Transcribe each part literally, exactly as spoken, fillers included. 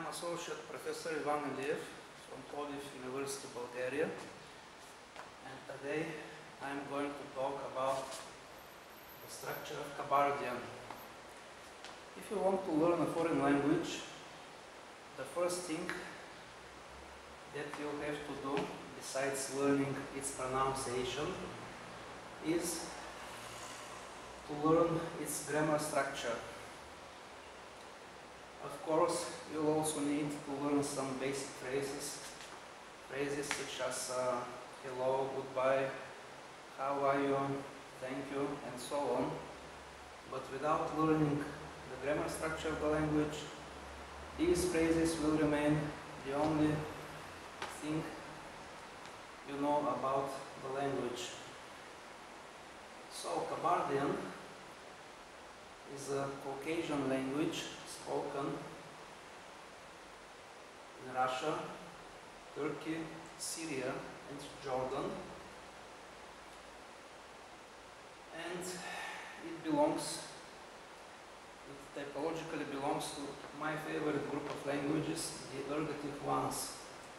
I'm Associate Professor Ivan Iliev from Plovdiv University, Bulgaria, and today I'm going to talk about the structure of Kabardian. If you want to learn a foreign language, the first thing that you have to do, besides learning its pronunciation, is to learn its grammar structure. Of course, you'll also need to learn some basic phrases, phrases such as uh, hello, goodbye, how are you, thank you, and so on. But without learning the grammar structure of the language, these phrases will remain the only thing you know about the language. So, Kabardian is a Caucasian language spoken in Russia, Turkey, Syria, and Jordan, and it belongs, it typologically belongs to my favorite group of languages, the ergative ones.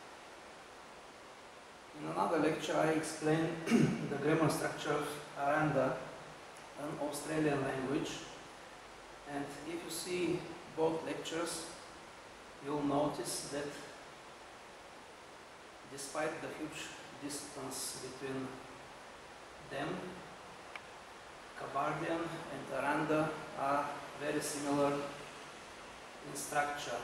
In another lecture I explain the grammar structure of Aranda, an Australian language, and if you see both lectures, you'll notice that despite the huge distance between them, Kabardian and Aranda are very similar in structure.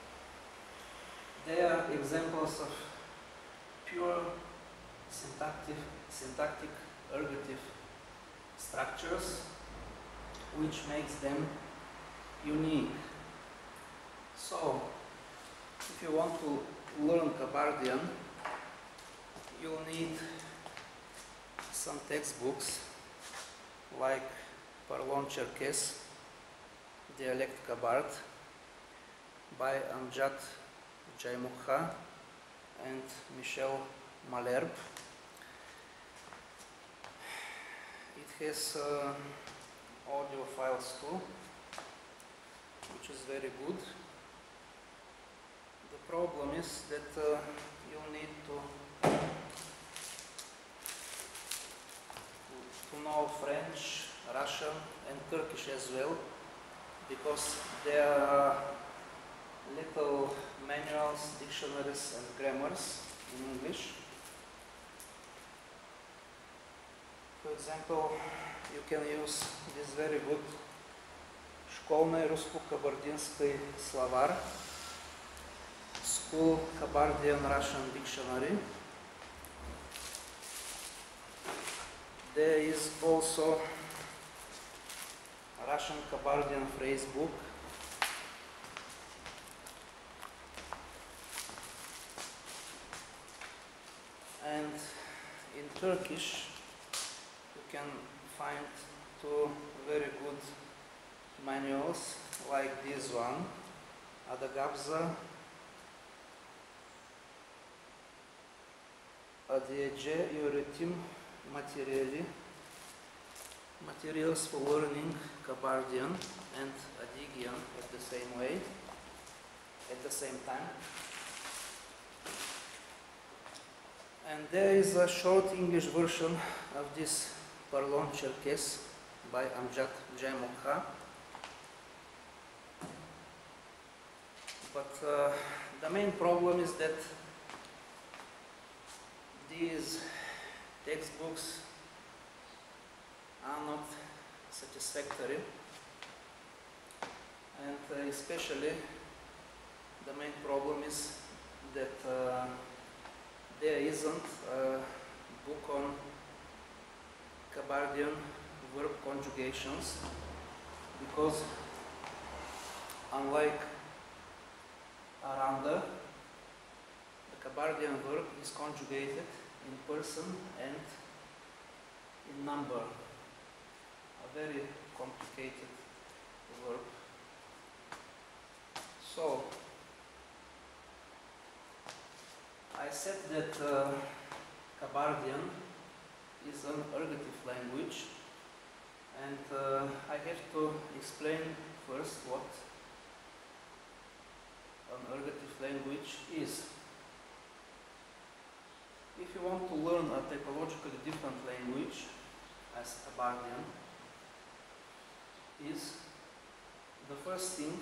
They are examples of pure syntactic, syntactic ergative structures, which makes them unique. So, if you want to learn Kabardian, you'll need some textbooks like Parlon-Cherkess, Dialect Kabard by Amjad Jaimukha and Michel Malherbe. It has uh, audio files too, which is very good. The problem is that uh, you need to, to to know French, Russian, and Turkish as well, because there are little manuals, dictionaries, and grammars in English. For example, you can use this very good Школьный русско-кабардинский словарь, School Kabardian Russian Dictionary. There is also a Russian Kabardian phrase book. And in Turkish, you can find two very good manuals like this one, Adagabza, Adiyece Öğretim Materyali, Materials for Learning Kabardian and Adygean at the same way, at the same time. And there is a short English version of this Parlon-Cherkess by Amjad Jaimukha. But uh, the main problem is that these textbooks are not satisfactory, and uh, especially the main problem is that uh, there isn't a book on Kabardian verb conjugations, because unlike Aranda, the Kabardian verb is conjugated in person and in number, a very complicated verb. So, I said that uh, Kabardian is an ergative language, and uh, I have to explain first what an ergative language is. If you want to learn a typologically different language, as Kabardian is, the first thing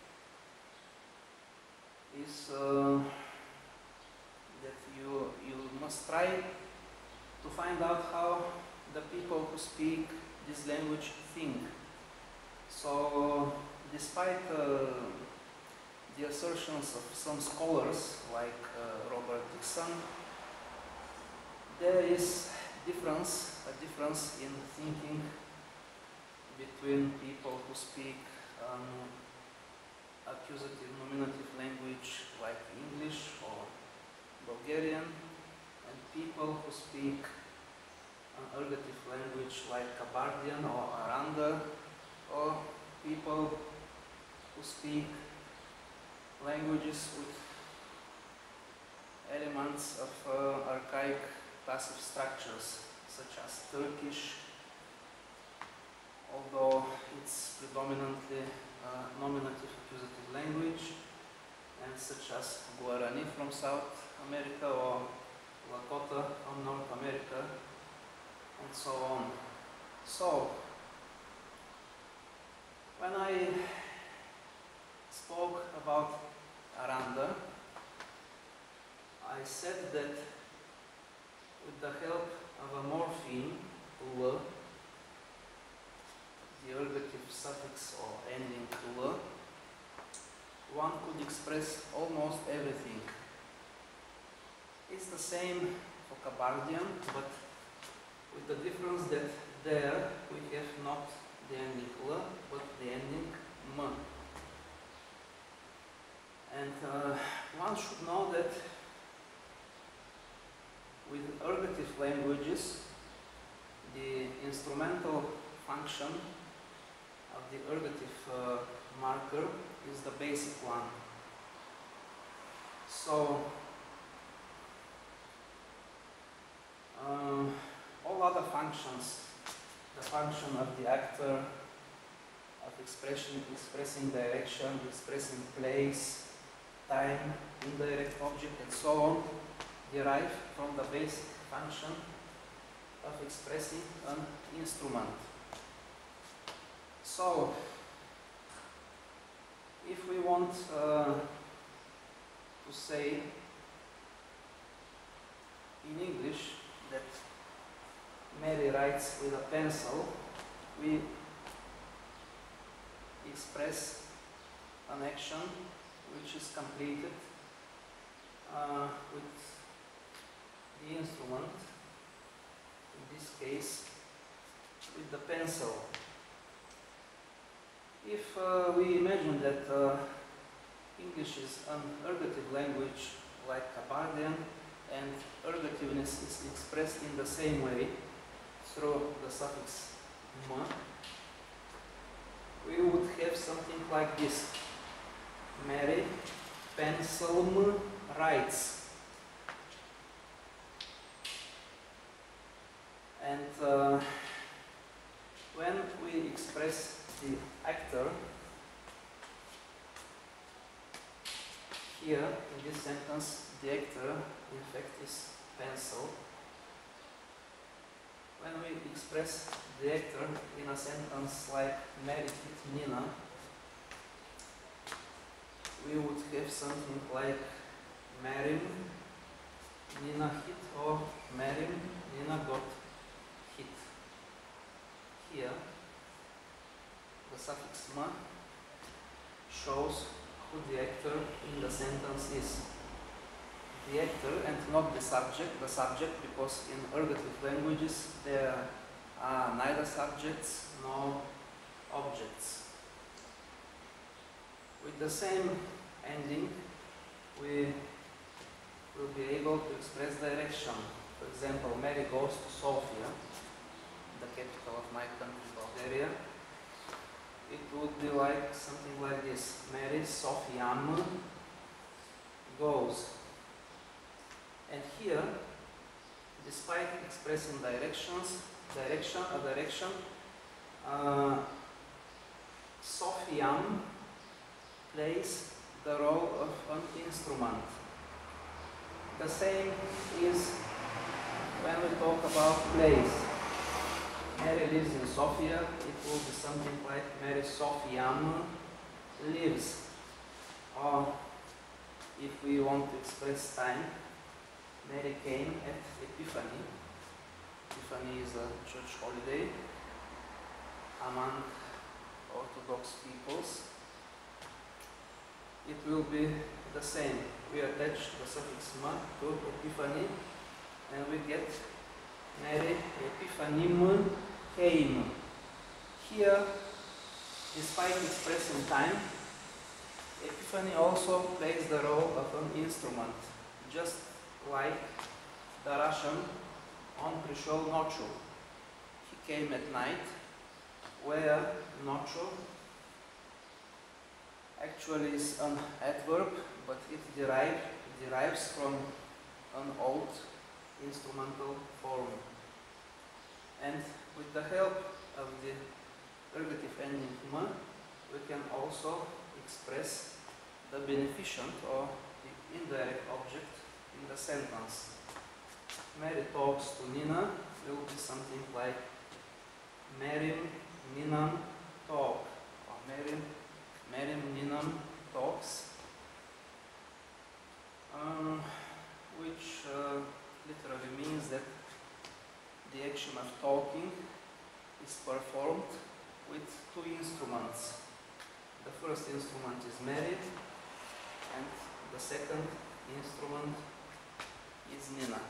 is uh, that you, you must try to find out how the people who speak this language think. So, despite uh, the assertions of some scholars like uh, Robert Dixon, there is difference, a difference in thinking between people who speak um, accusative nominative language like English or Bulgarian, and people who speak an ergative language like Kabardian or Aranda, or people who speak languages with elements of uh, archaic passive structures, such as Turkish, although it's predominantly uh, nominative accusative language, and such as Guarani from South America or Lakota from North America, and so on. So, when I spoke about Aranda, I said that with the help of a morpheme, ula, the ergative suffix or ending ula, one could express almost everything. It's the same for Kabardian, but with the difference that there we have not the ending ula, but the ending m. And uh, one should know that with ergative languages, the instrumental function of the ergative uh, marker is the basic one. So, uh, all other functions, the function of the actor, of expression, expressing direction, expressing place, time, indirect object, and so on, derive from the basic function of expressing an instrument. So, if we want uh, to say in English that Mary writes with a pencil, we express an action which is completed uh, with the instrument, in this case with the pencil. If uh, we imagine that uh, English is an ergative language like Kabardian, and ergativeness is expressed in the same way through the suffix m, we would have something like this: Mary pencil writes. And uh, when we express the actor here in this sentence, the actor in fact is pencil. When we express the actor in a sentence like Mary hit Nina, we would have something like Mary, Nina hit, or Mary, Nina got hit. Here, the suffix ma shows who the actor in the sentence is. The actor and not the subject, the subject, because in ergative languages there are neither subjects nor objects. With the same ending, we will be able to express direction. For example, Mary goes to Sofia, the capital of my country, Bulgaria. It would be like something like this: Mary Sofiam goes. And here, despite expressing directions, direction, a direction, uh, Sofiam plays the role of an instrument. The same is when we talk about place. Mary lives in Sofia, it will be something like Mary Sofiam lives. Or if we want to express time, Mary came at Epiphany. Epiphany is a church holiday among Orthodox peoples. It will be the same. We attach the suffix ma to Epiphany and we get Mary Epiphanim came. Here, despite expressing time, Epiphany also plays the role of an instrument, just like the Russian on Prishol Nochu. He came at night, where Nochu actually is an adverb, but it derived, derives from an old instrumental form. And with the help of the ergative ending ma, we can also express the beneficent or the indirect object in the sentence. Mary talks to Nina will be something like Merim Ninam talk, or Merim, Merim Ninam talks, um, which uh, literally means that the action of talking is performed with two instruments. The first instrument is Mary, and the second instrument is Nina.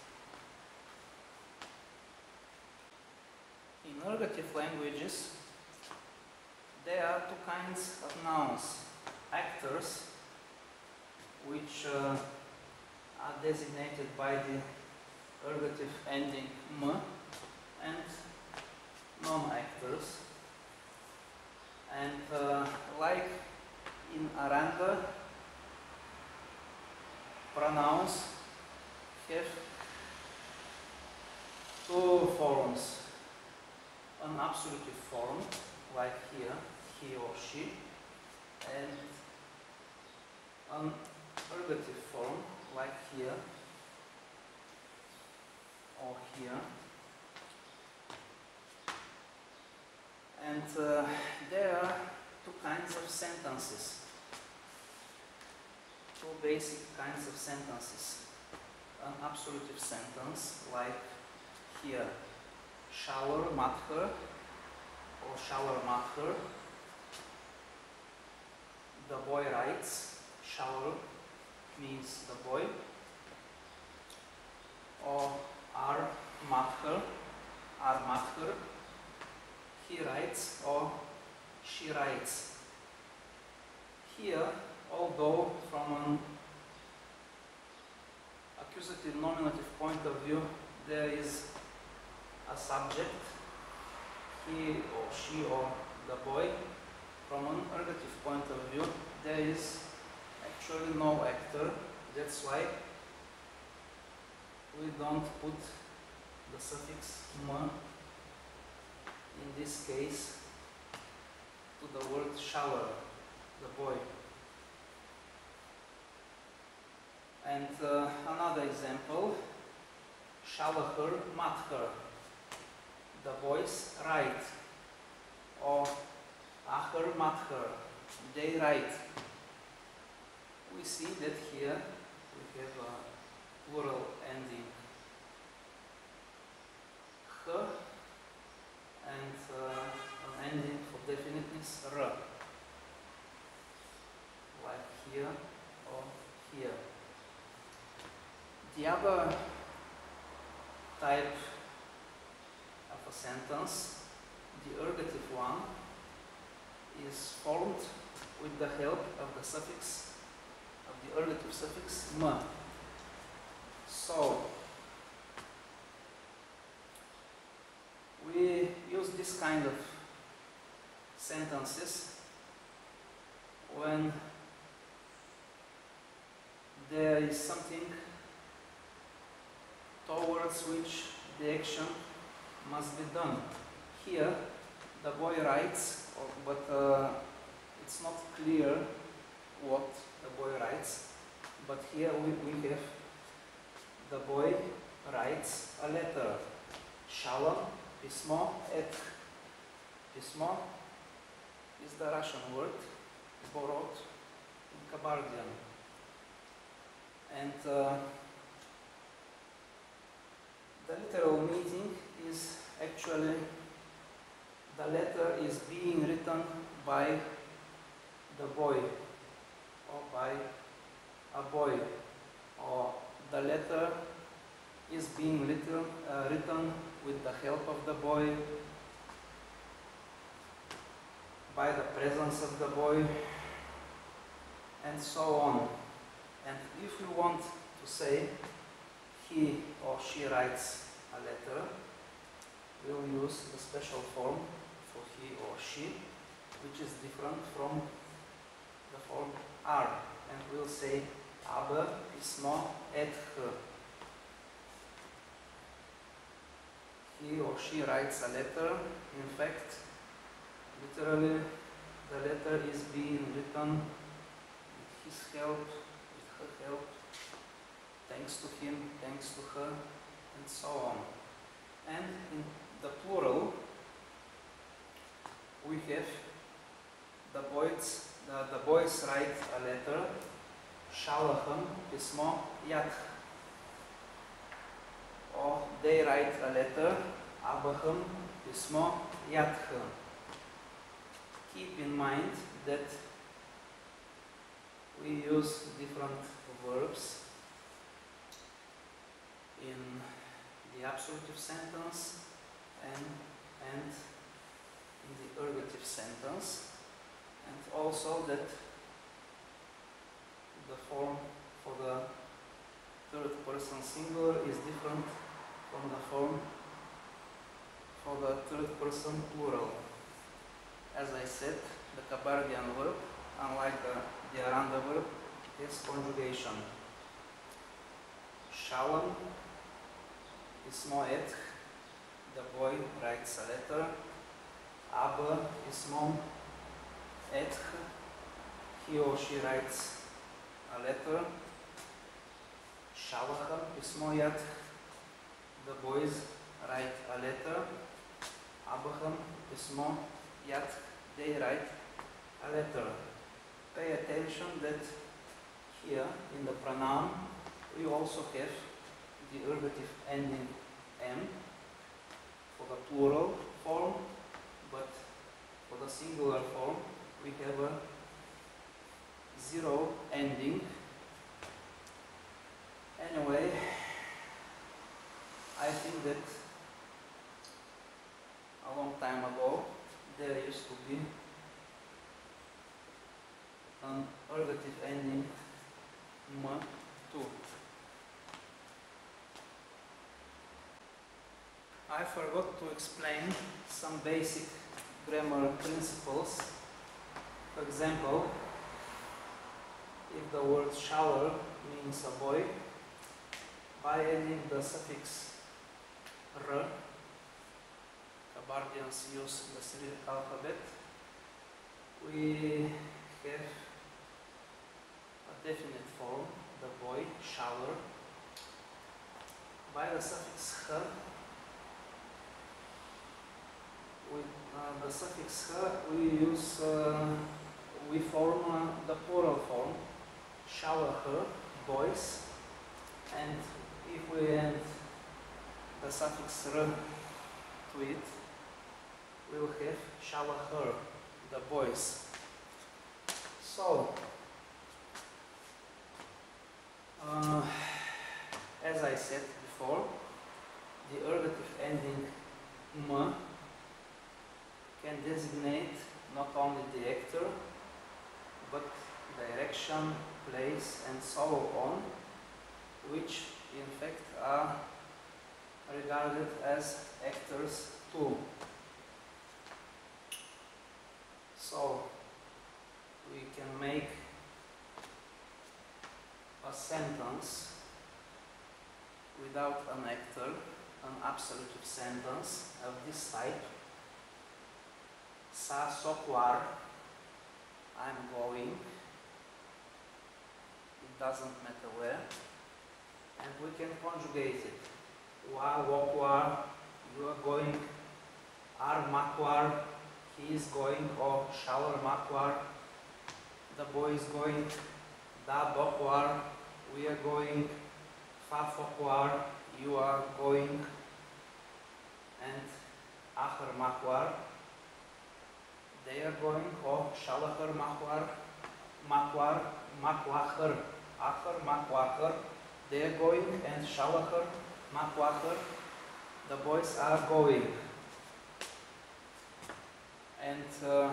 In ergative languages, there are two kinds of nouns. Actors, which uh, are designated by the ergative ending m, and non-actors. And uh, like in Aranda, pronouns have two forms. An absolutive form, like here, he or she, and an ergative form, like here or here. And uh, there are two kinds of sentences, two basic kinds of sentences. An absolutive sentence, like here, shower mather or shower mather. The boy writes, shower means the boy. Or ar mather, ar mather, he writes or she writes. Here, although from an accusative nominative point of view, there is a subject, he or she or the boy, from an ergative point of view, there is actually no actor. That's why we don't put the suffix m in this case to the word shower, the boy. And uh, another example, shalaher mather, the boys write, or acher mather, they write. We see that here we have a plural ending h, and uh, an ending for definiteness r, like here or here. The other type of a sentence, the ergative one, is formed with the help of the suffix, of the ergative suffix m. So, we use this kind of sentences when there is something towards which the action must be done. Here, the boy writes, but uh, it's not clear what the boy writes, but here we, we have the boy writes a letter. Shalom, pismo, et. Pismo is the Russian word borrowed in Kabardian. And uh, the literal meaning is actually the letter is being written by the boy or by a boy, or the letter is being written, uh, written with the help of the boy, by the presence of the boy, and so on. And if you want to say he or she writes a letter, we'll use the special form for he or she, which is different from the form are. And we'll say aber, pismo, et he. He or she writes a letter. In fact, literally, the letter is being written with his help, with her help, thanks to him, thanks to her, and so on. And in the plural, we have the boys, the, the boys write a letter, shalachem, pismo, yad. Or they write a letter, abachem, pismo, yadchem. Keep in mind that we use different verbs in the absolutive sentence and, and in the ergative sentence, and also that the form for the third person singular is different from the form for the third person plural. As I said, the Kabardian verb, unlike the, the Aranda verb, has conjugation. Shalom, pismo et, the boy writes a letter. Aber, pismo, et, he or she writes a letter. Shalachem, pismo yad, the boys write a letter. Abachem, pismo yad, they write a letter. Pay attention that here in the pronoun we also have the ergative ending m for the plural form, but for the singular form we have a zero ending. Anyway, I think that a long time ago there used to be an ergative ending m too. I forgot to explain some basic grammar principles. For example, if the word shower means a boy, by adding the suffix r, Kabardians use the Cyrillic alphabet, we have a definite form, the boy, shower. By the suffix h, with uh, the suffix h, we use, uh, we form uh, the plural form, shower her, boys, and if we add the suffix r to it, we will have shower her, the boys. So, uh, as I said before, the ergative ending m can designate not only the actor, but direction, place, and so on, which in fact are regarded as actors too. So we can make a sentence without an actor, an absolutive sentence of this type. Sa sokvar, I'm going. doesn't matter where. And we can conjugate it. Wa, wokwar, you are going. Ar makwar, he is going. Or shalar makwar, the boy is going. Da dokwar, we are going. Fa fokwar, you are going. And achar makwar, they are going. Or shalachar makwar, makwar, makwachar, achar makwachar, they are going. And shalachar makwachar, the boys are going. And uh,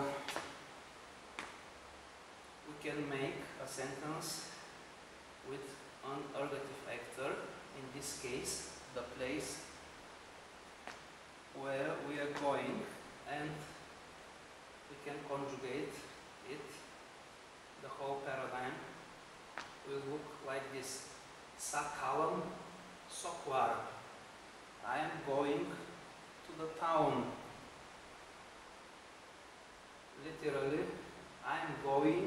we can make a sentence with an ergative actor, in this case the place where we are going, and we can conjugate it. The whole paradigm will look like this. Sakalam sokwar, I am going to the town. Literally, I am going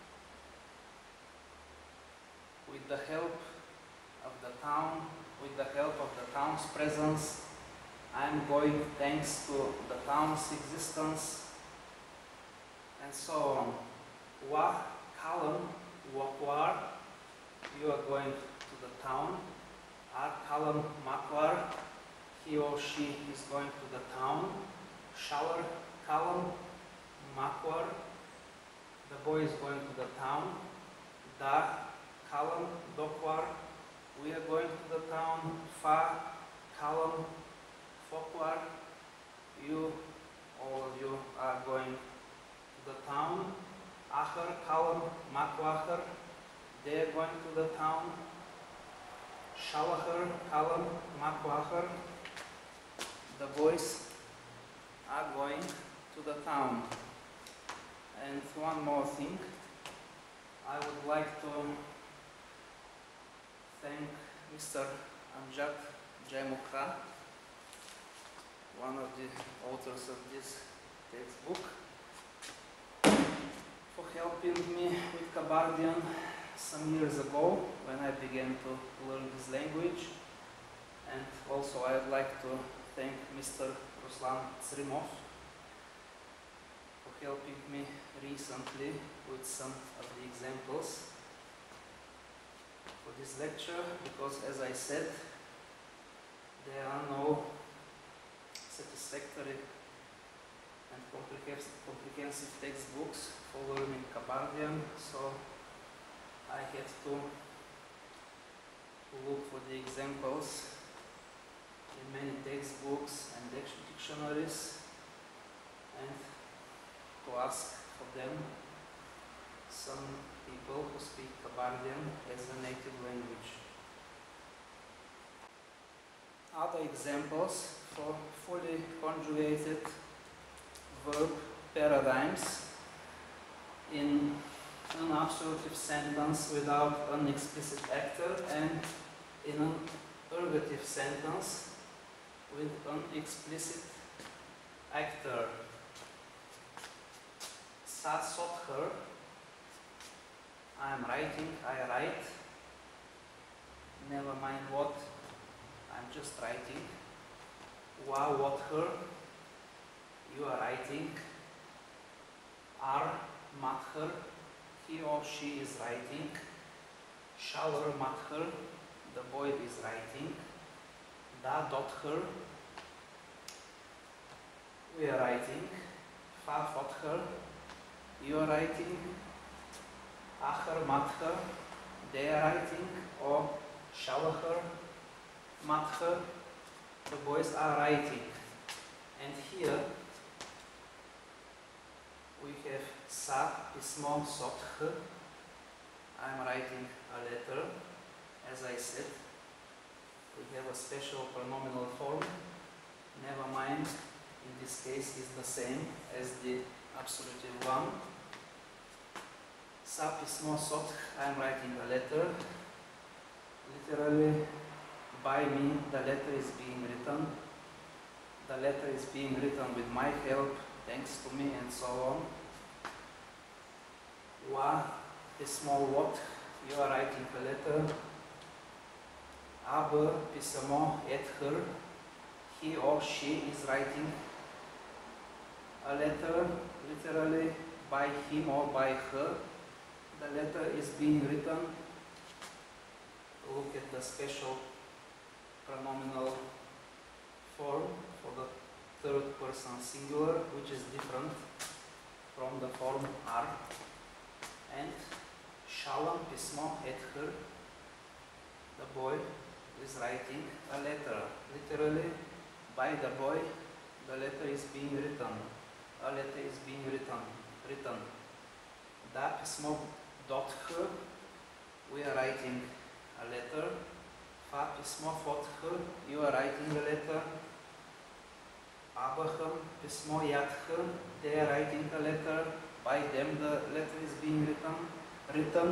with the help of the town, with the help of the town's presence. I am going thanks to the town's existence, and so on. Wa, kalam, wakwar, you are going to the town. Ar kalam makwar, he or she is going to the town. Shalar kalam makwar, the boy is going to the town. Da kalam dokwar, we are going to the town. Fa kalam fokwar, you, all of you are going to the town. Achar kalam makwachar, they are going to the town. Shalachar kalam makwachar, the boys are going to the town. And one more thing, I would like to thank Mister Amjad Jaimukha, one of the authors of this textbook, for helping me with Kabardian some years ago when I began to learn this language. And also I would like to thank Mister Ruslan Tsrimov for helping me recently with some of the examples for this lecture, because as I said, there are no satisfactory and comprehensive textbooks for learning Kabardian, so I had to look for the examples in many textbooks and dictionaries, and to ask for them some people who speak Kabardian as a native language. Other examples for fully conjugated verb paradigms in an absolutive sentence without an explicit actor, and in an ergative sentence with an explicit actor. Sa sother, I am writing, I write. Never mind what, I'm just writing. Wa wather, you are writing. Ar mather, he or she is writing. Shalar mather, the boy is writing. Da dother, we are writing. Fa fother, you are writing. Achar mather, they are writing. Or shalachar mather, the boys are writing. And here we have sa pismo sothe, I am writing a letter. As I said, we have a special pronominal form. Never mind, in this case is the same as the absolutive one. Sa pismo sothe, I am writing a letter. Literally, by me, the letter is being written. The letter is being written with my help, thanks to me, and so on. Wa pismo wot, you are writing a letter. Аб письмо етхър, he or she is writing a letter, literally by him or by her. The letter is being written. Look at the special pronominal form for the third person singular, which is different from the form are. And Shalom pismo ether, the boy is writing a letter. Literally, by the boy, the letter is being written. A letter is being written. Written. Da pismo dot h, we are writing a letter. Fa pismo fot h, you are writing a letter. Abaham pismo yat h, they are writing a letter. By them, the letter is being written. Written.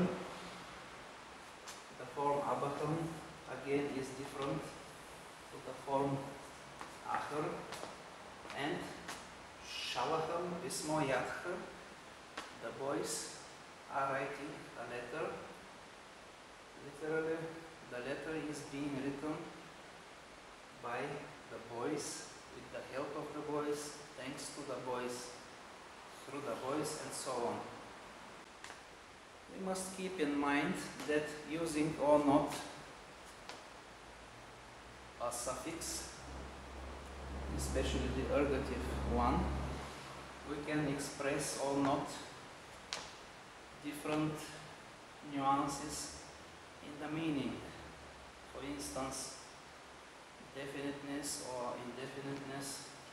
The form Abaham again is different to the form Acher. And Shalacham pismo yatch, the boys are writing a letter. Literally, the letter is being written by the boys, with the help of the boys, thanks to the boys, through the boys, and so on. We must keep in mind that using or not a suffix, especially the ergative one, we can express or not different nuances in the meaning. For instance, definiteness or indefiniteness,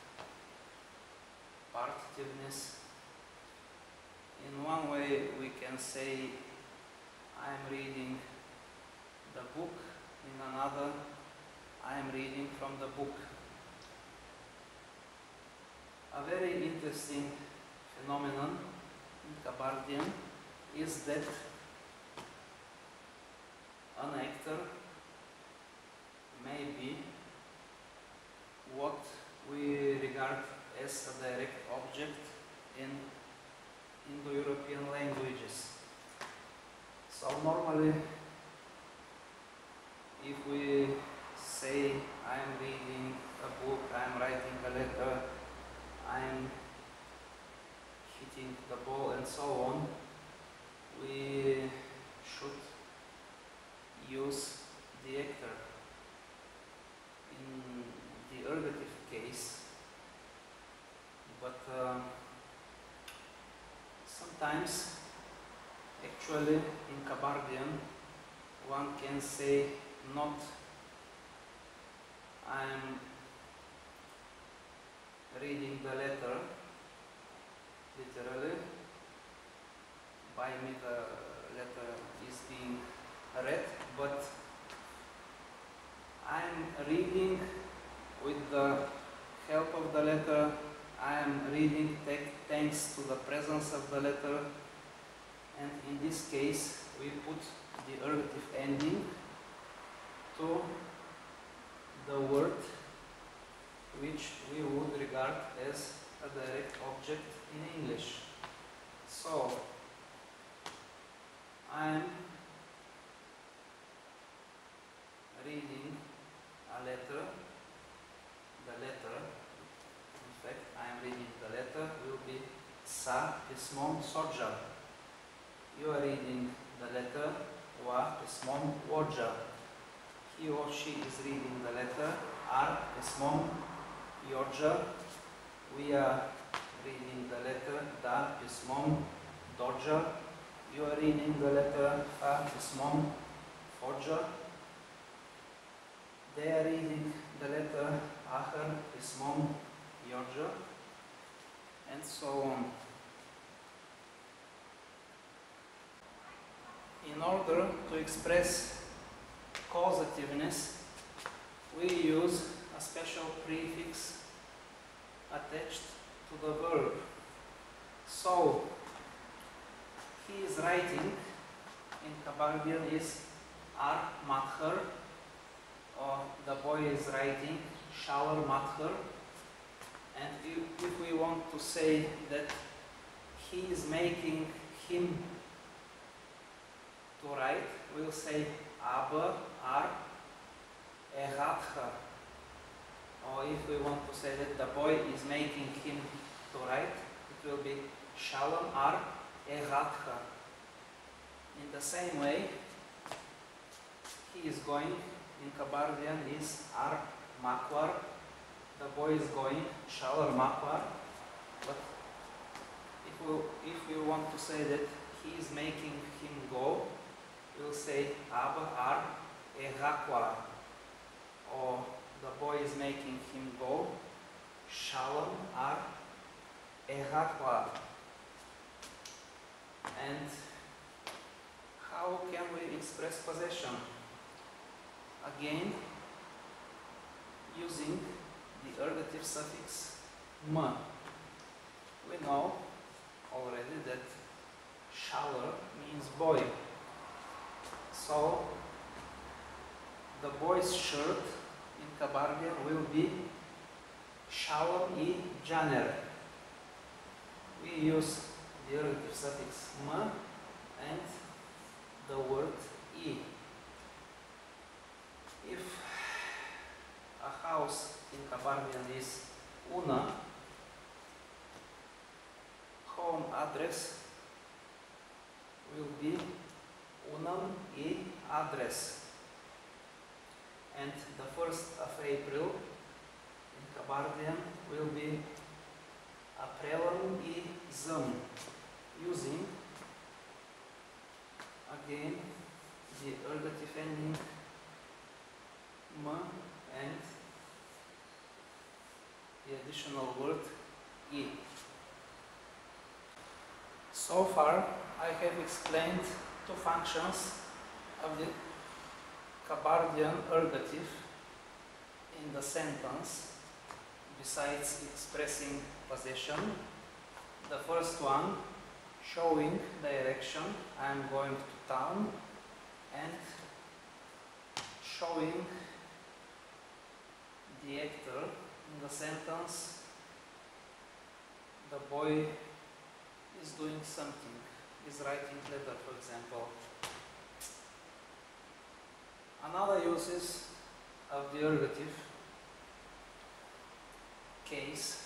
partitiveness. In one way we can say I am reading the book, in another I am reading from the book. A very interesting phenomenon in Kabardian is that an actor may be what we regard as a direct object in Indo-European languages. So normally, if we say I am reading a book, I am writing a letter, I am hitting the ball and so on, we should use the actor. In the ergative case, but uh, sometimes actually in Kabardian one can say not I am reading the letter literally, by me the letter is being read, but I am reading with the help of the letter. I am reading thanks to the presence of the letter, and in this case we put the ergative ending to the word which we would regard as a direct object in English. So, I am reading a letter. The letter, in fact, I am reading the letter, will be Sa pismom soja. You are reading the letter Wa pismom oja. He or she is reading the letter Ar pismom yoja. We are reading the letter Da pismom doja. You are reading the letter Fa pismom foja. They are reading the letter Acher pismom yoja, and so on. In order to express causativeness, we use a special prefix attached to the verb. So, he is writing, in Kabardian is Ar mather, or the boy is writing Shalar mather, and if, if we want to say that he is making him to write, we'll say aber, ar, eratcha. Or if we want to say that the boy is making him to write, it will be shalom ar eratcha. In the same way, he is going, in Kabardian is ar makwar. The boy is going, shalom makwar. But if we, if we want to say that he is making him go, we'll say aber ar erakwa. Or the boy is making him go, shalom ar erakwa. And how can we express possession? Again, using the ergative suffix ma. We know already that shaler means boy. So the boy's shirt in Kabardian will be shalom I janer. We use the ergative suffix ma and the word I. If a house in Kabardian is una, home address will be unam I address. And the first of April in Kabardian will be Aprelum I zam, using again the ergative ending ma and the additional word I. So far I have explained two functions of the Kabardian ergative in the sentence besides expressing possession. The first one showing direction, I am going to town, and showing the actor in the sentence, the boy is doing something, is writing letter, for example. Another uses of the ergative case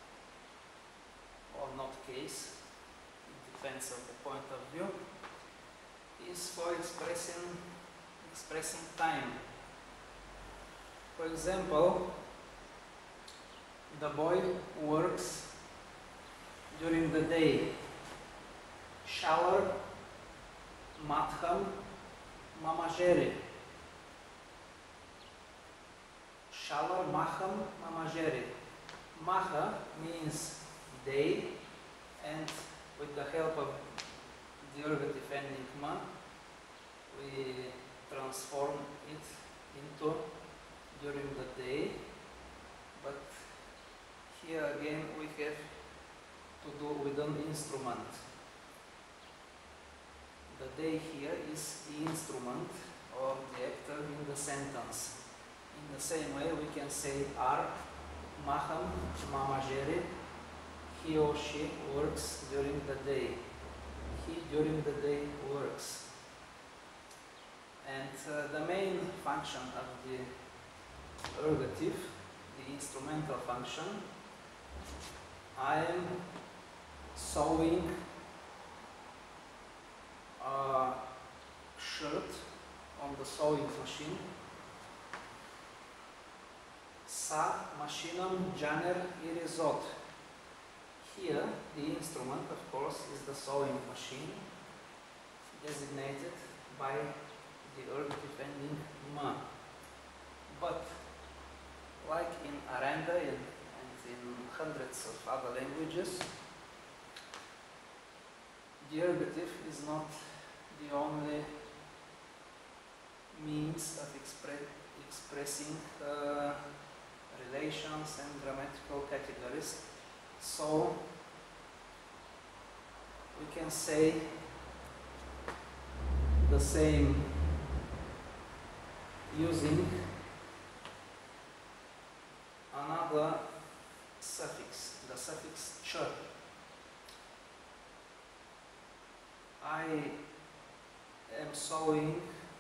or not case, it depends on the point of view, is for expressing expressing time. For example, the boy works during the day. Shower, matham, mamajere. Shower, maham, mamajere. Maha means day, and with the help of the ergative ending ma, we transform it into during the day, but here again we have to do with an instrument. The day here is the instrument or the actor in the sentence. In the same way we can say ar, maham, mamajere, he or she works during the day. He during the day works. And uh, the main function of the ergative, the instrumental function, I am sewing a shirt on the sewing machine. Sa machinam janer irizot. Here, the instrument, of course, is the sewing machine, designated by the ergative ending ma. But, like in Aranda and, and in hundreds of other languages, the ergative is not the only means of expre expressing uh, relations and grammatical categories. So, we can say the same using another suffix, the suffix ch. I am sewing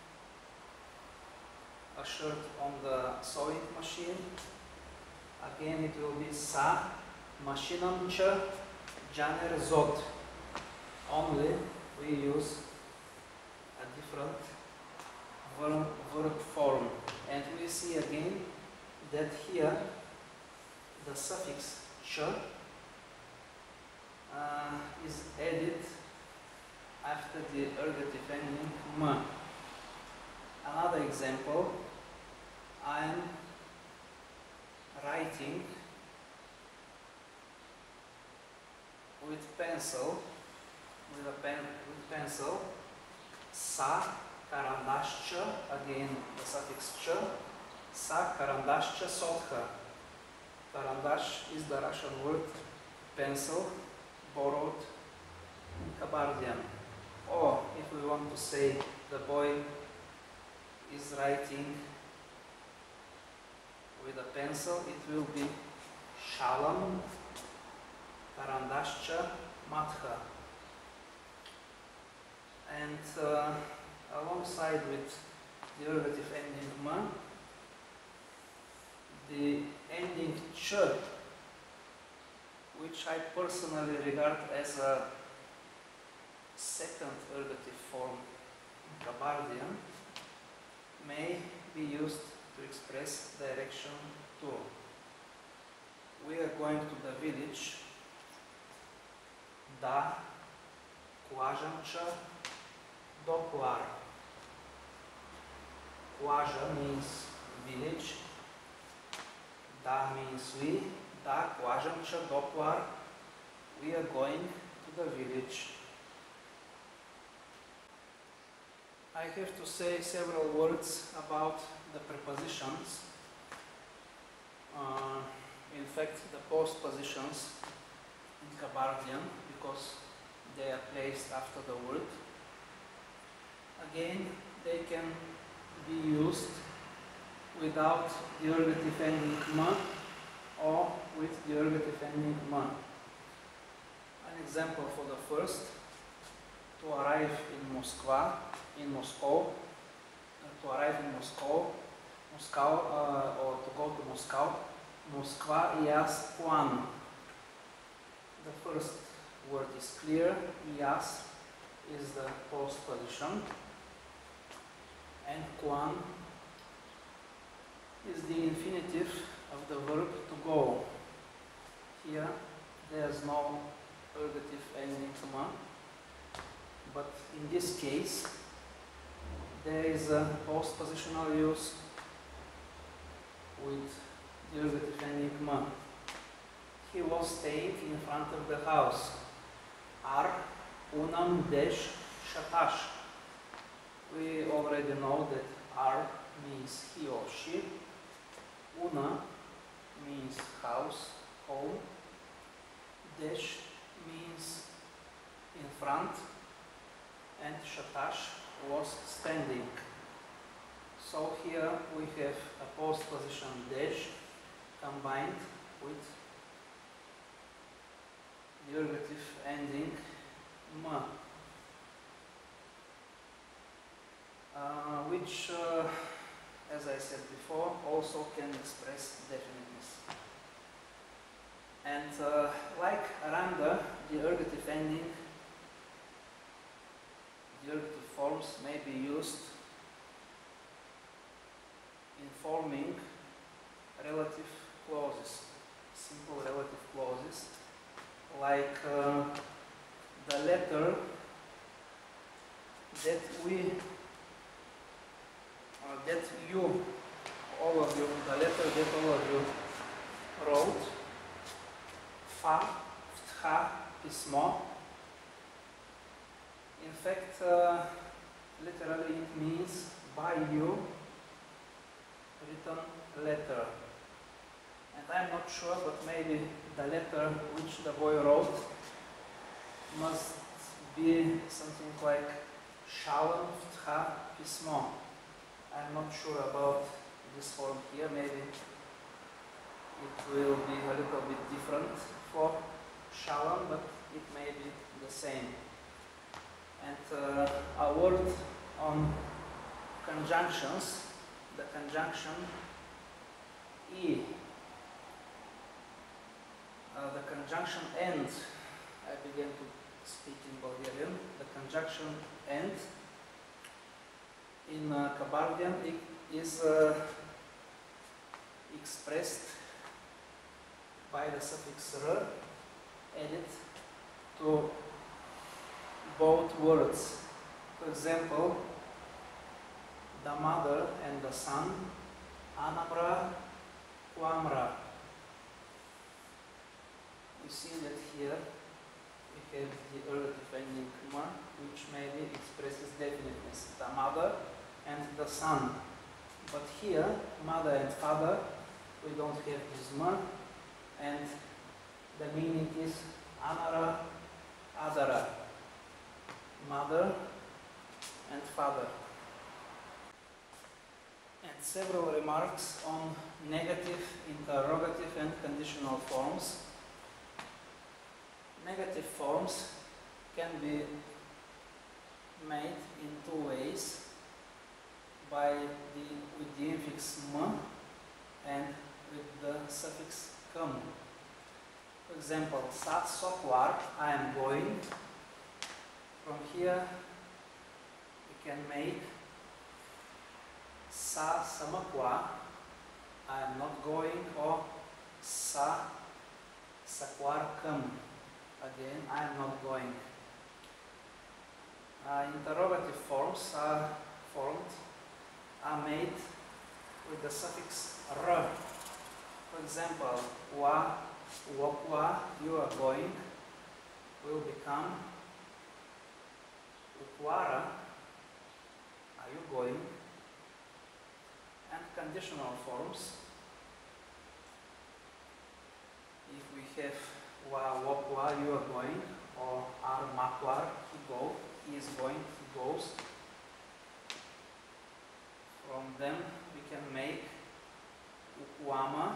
a shirt on the sewing machine, again it will be sa machinam ch janer zot. Only we use a different verb, verb form. And we see again that here the suffix ch uh, is added after the ergative ending m. Another example, I am writing with pencil, with a pen, with pencil, sa karandash, again the suffix ch, sa karandash sotha. Karandash is the Russian word pencil, borrowed in Kabardian. Or if we want to say the boy is writing with a pencil, it will be Shalam Karandashcha Matha. And uh, alongside with the ergative ending ma, the ending ch, which I personally regard as a second ergative form in Kabardian, may be used to express direction too. We are going to the village. Da Kuajancha Doplar. Kuaja means village. Da means we. Da Kuajancha Doplar. We are going to the village. I have to say several words about the prepositions. Uh, in fact, the postpositions in Kabardian, because they are placed after the word. Again, they can be used without the ergative ending ma or with the ergative ending ma. An example for the first: to arrive in Moscow, in Moscow, uh, to arrive in Moscow, Moscow, uh, or to go to Moscow, Moskva Ias Quan. The first word is clear. Ias is the postposition, and Quan is the infinitive of the verb to go. Here there is no ergative ending ma, but in this case there is a postpositional use with the ergative ending ma. He was staying in front of the house. Ar unam desh shatash. We already know that ar means he or she. Una means house, home. Desh means in front. And shatash was standing. So here we have a postposition desh combined with the ergative ending ma, uh, which, uh, as I said before, also can express definiteness. And uh, like Aranda, the ergative ending, the ergative forms may be used in forming relative clauses, simple relative clauses, like uh, the letter that we, uh, that you, all of you, the letter that all of you wrote, fa, ftha, pismo. In fact, uh, literally it means by you written letter. And I'm not sure, but maybe the letter which the boy wrote must be something like Shalom Ftha Pismo. I'm not sure about this form here. Maybe it will be a little bit different for Shalom, but it may be the same. And uh, a word on conjunctions. The conjunction E, uh, the conjunction and, I began to speak in Bulgarian, the conjunction and in uh, Kabardian is uh, expressed by the suffix R added to both words. For example, the mother and the son, Anamra, Quamra. You see that here we have the ergative ending ma, which maybe expresses definiteness. The mother and the son. But here, mother and father, we don't have this ma, and the meaning is Anara, Adara. Mother and father. And several remarks on negative, interrogative and conditional forms. Negative forms can be made in two ways, by the, with the infix m and with the suffix kam. For example, sat sokwar, I am going. From here we can make sa samakwa, I am not going, or sa sakwar kam, again I am not going. Uh, interrogative forms are formed, are made with the suffix r. For example, wa, wokwa, you are going, will become ukwara, are you going? And conditional forms, if we have wa, wokwa, you are going, or ar, makwar, he go, he is going, he goes. From them we can make ukwama,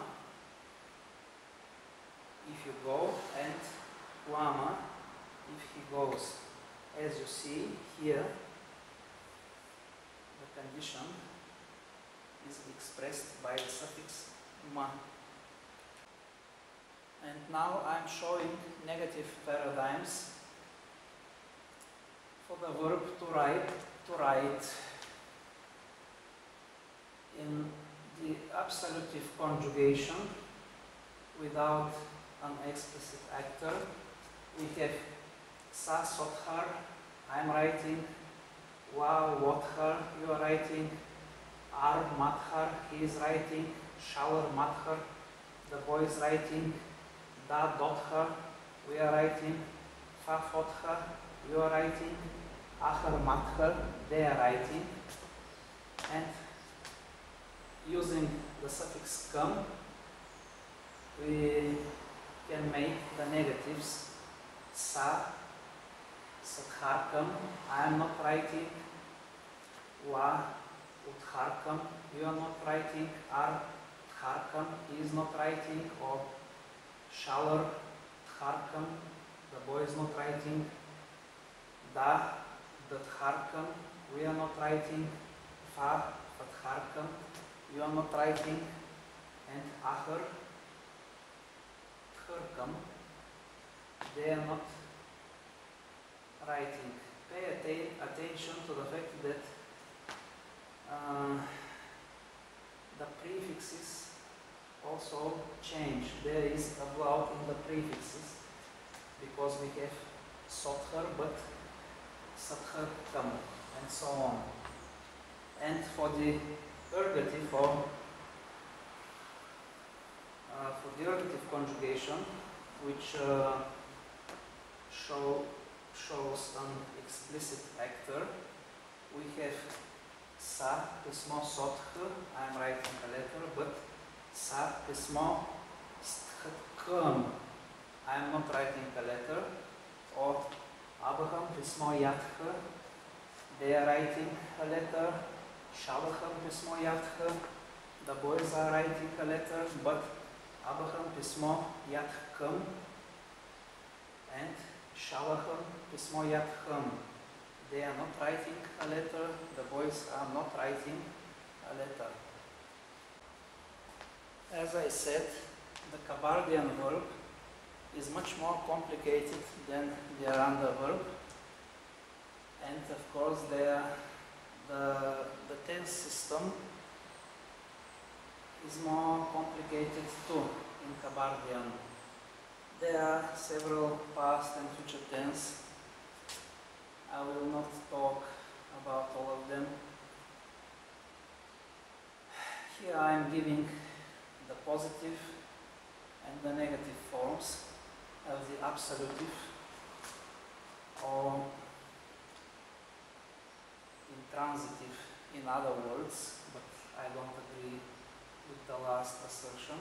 if you go, and kwama, if he goes. As you see here, the condition is expressed by the suffix ma. And now I am showing negative paradigms for the verb to write, to write. In the absolutive conjugation, without an explicit actor, we have sa sothar, I am writing, wa wothar, you are writing, ar mathar, he is writing, shower mathar, the boy is writing, da dothar, we are writing, fa fothar, you are writing, ahar mathar, they are writing, and using the suffix kam, we can make the negatives sa, satharkam, I am not writing, wa, utharkam, you are not writing, ar, tharkam, he is not writing, or shower, tharkam, the boy is not writing, da, datharkam, we are not writing, fa, fatharkam, you are not writing, and ahar, tharkam, they are not writing. Pay atta attention to the fact that uh, the prefixes also change. There is a blowout in the prefixes because we have sothar but satharkam and so on. And for the ergative or uh, for the ergative conjugation, which uh, show shows an explicit actor, we have sa pismo soth, I am writing a letter, but sa pismo stkam, I am not writing a letter, or Abraham pismo yath, they are writing a letter, Shalacham pismo yath, the boys are writing a letter, but Abraham pismo yathkam and Shalacham pismo yathkam, they are not writing a letter, the boys are not writing a letter. As I said, the Kabardian verb is much more complicated than the Aranda verb, and of course the, the, the tense system is more complicated too in Kabardian. There are several past and future tense. I will not talk about all of them. Here I am giving the positive and the negative forms of the absolutive, or intransitive in other words, but I don't agree with the last assertion.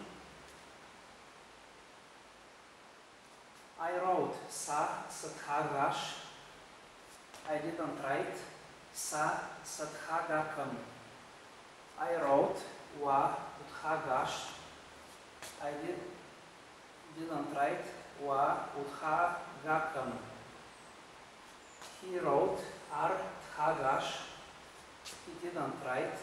I wrote sa sathagash. I didn't write sa sathagakam. I wrote wa uthagash. I did, didn't write wa uthagakam. He wrote ar thagash. He didn't write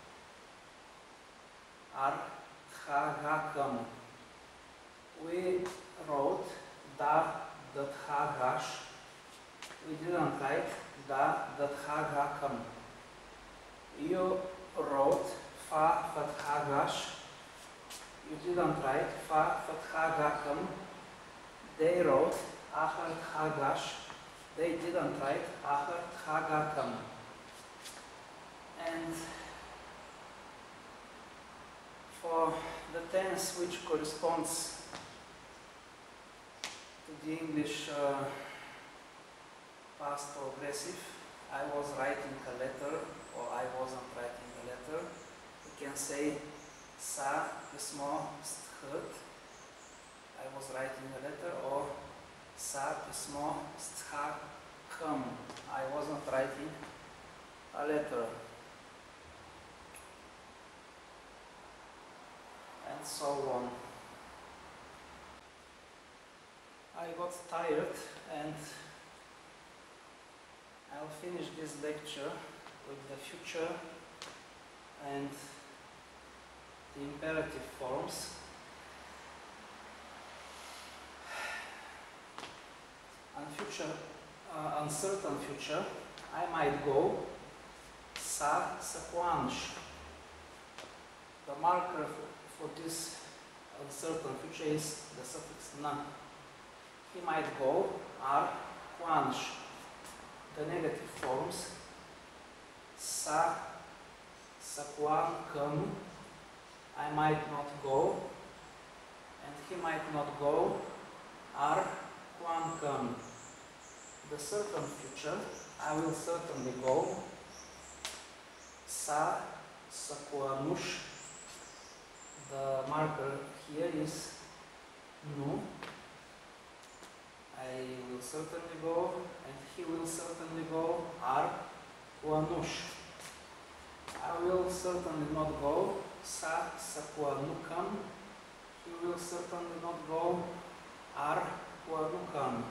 ar thagakam. We wrote da dathagash. We didn't write da dathagakam. You wrote fa fathagash. You didn't write fa fathagakam. They wrote ahar thagash. They didn't write ahar thagakam. And for the tense which corresponds to the English uh, past progressive, I was writing a letter, or I wasn't writing a letter. We can say sa pismo stchrt. I was writing a letter, or sa pismo stchakam. I wasn't writing a letter. And so on. I got tired, and I'll finish this lecture with the future and the imperative forms. On future, uh, uncertain future, I might go sa saquansh. The marker for this uncertain future is the suffix na. He might go ar quansh. The negative forms sa saquan kam. I might not go, and he might not go ar quan kam. The certain future, I will certainly go sa saquanush. The marker here is nu. I will certainly go, and he will certainly go ar quanush. I will certainly not go sa saquanukam. He will certainly not go ar quanukam.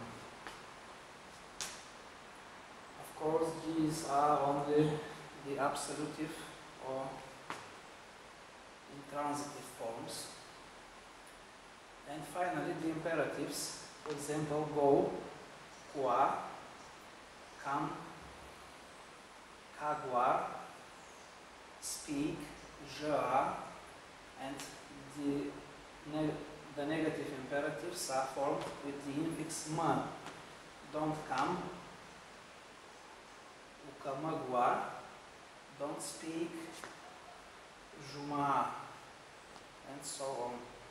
Of course, these are only the absolutive or intransitive forms. And finally, the imperatives. For example, go, qua, come, kagua, speak, ja, and the, neg the negative imperatives are formed with the infix ma. Don't come, ukamagua, don't speak, juma, and so on.